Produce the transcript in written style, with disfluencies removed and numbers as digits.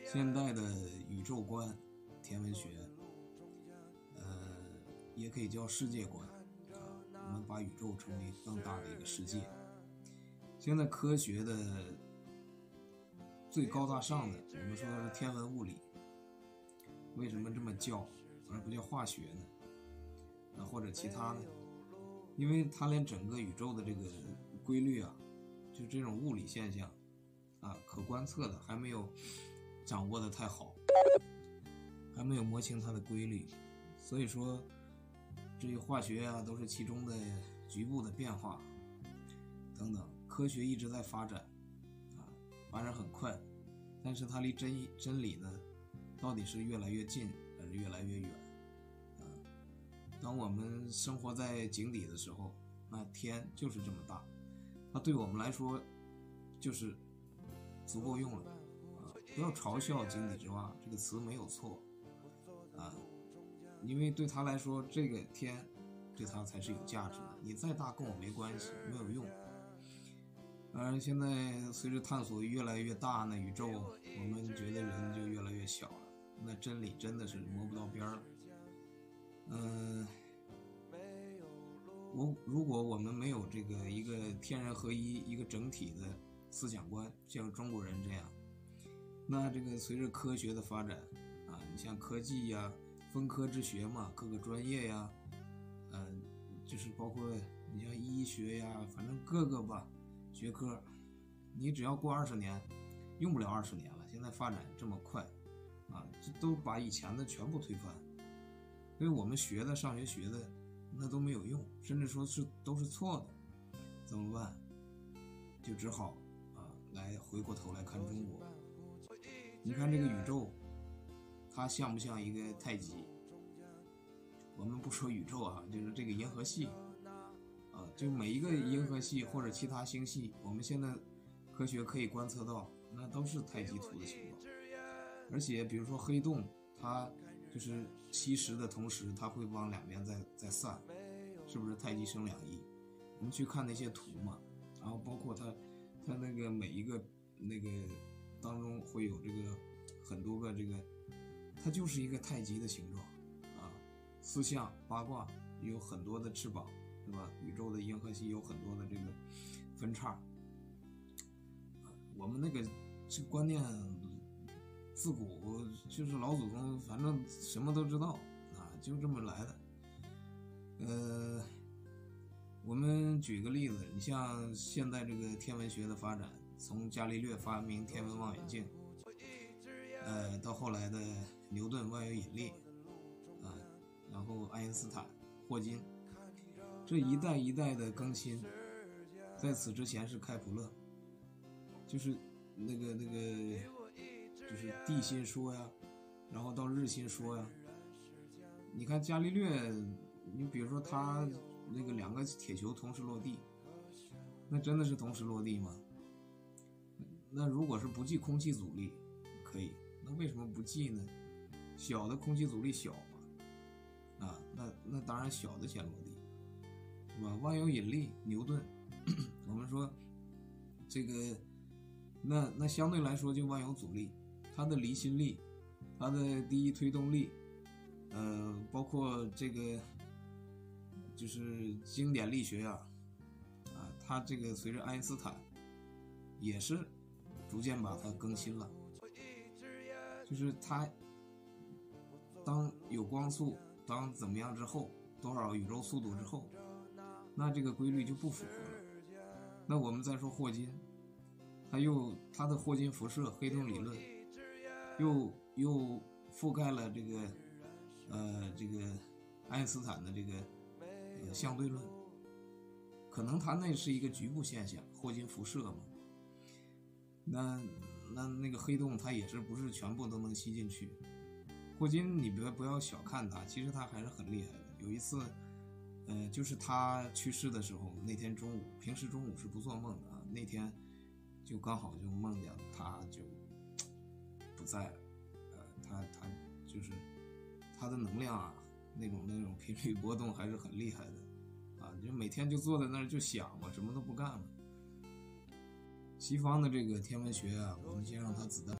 现代的宇宙观、天文学，也可以叫世界观啊。我们把宇宙称为更大的一个世界。现在科学的最高大上的，我们说天文物理，为什么这么叫，而不叫化学呢？或者其他呢？因为它连整个宇宙的这个规律啊，就这种物理现象啊，可观测的还没有掌握的太好，还没有摸清它的规律，所以说至于化学啊，都是其中的局部的变化等等。科学一直在发展啊，发展很快，但是它离真理呢，到底是越来越近还是越来越远啊？当我们生活在井底的时候，那天就是这么大，它对我们来说就是足够用了啊！不要嘲笑井底之蛙这个词没有错啊，因为对他来说，这个天对他才是有价值的。你再大跟我没关系，没有用。而现在随着探索越来越大呢，宇宙我们觉得人就越来越小了，那真理真的是摸不到边了。如果我们没有这个一个天人合一、一个整体的思想观，像中国人这样，那这个随着科学的发展啊，你像科技呀、分科之学嘛，各个专业呀，就是包括你像医学呀，反正各个吧学科，你只要过20年，用不了20年了。现在发展这么快啊，这都把以前的全部推翻。所以我们上学学的那都没有用，甚至说都是错的，怎么办？就只好来回过头来看中国。你看这个宇宙，它像不像一个太极？我们不说宇宙啊，就是这个银河系啊，就每一个银河系或者其他星系，我们现在科学可以观测到，那都是太极图的情况。而且比如说黑洞，它就是吸食的同时，它会往两边再散，是不是太极生两仪？我们去看那些图嘛，然后包括它那个每一个那个当中会有这个很多个这个，它就是一个太极的形状啊。四象八卦有很多的翅膀，对吧？宇宙的银河系有很多的这个分叉。我们那个这个观念自古就是老祖宗，反正什么都知道啊，就这么来的。我们举个例子，你像现在这个天文学的发展，从伽利略发明天文望远镜，到后来的牛顿万有引力啊，然后爱因斯坦、霍金，这一代一代的更新。在此之前是开普勒，就是那个就是地心说呀，然后到日心说呀。你看伽利略，你比如说他那个2个铁球同时落地，那真的是同时落地吗？那如果是不计空气阻力可以，那为什么不计呢？小的空气阻力小嘛，啊，那当然小的先落地，是吧？万有引力，牛顿，我们说这个，那相对来说就万有阻力，它的离心力，它的第一推动力，包括这个就是经典力学啊，它这个随着爱因斯坦也是逐渐把它更新了，就是它当有光速，当怎么样之后，多少宇宙速度之后，那这个规律就不符合了。那我们再说霍金，他的霍金辐射黑洞理论又覆盖了这个爱因斯坦的这个相对论。可能他那是一个局部现象，霍金辐射嘛，那个黑洞它也是不是全部都能吸进去。霍金你不要小看他，其实他还是很厉害的。有一次就是他去世的时候，那天中午，平时中午是不做梦的啊，那天就刚好就梦见他就不在了，他就是他的能量啊，那种频率波动还是很厉害的啊，就每天就坐在那儿就想嘛，什么都不干了。西方的这个天文学啊，我们先让它子弹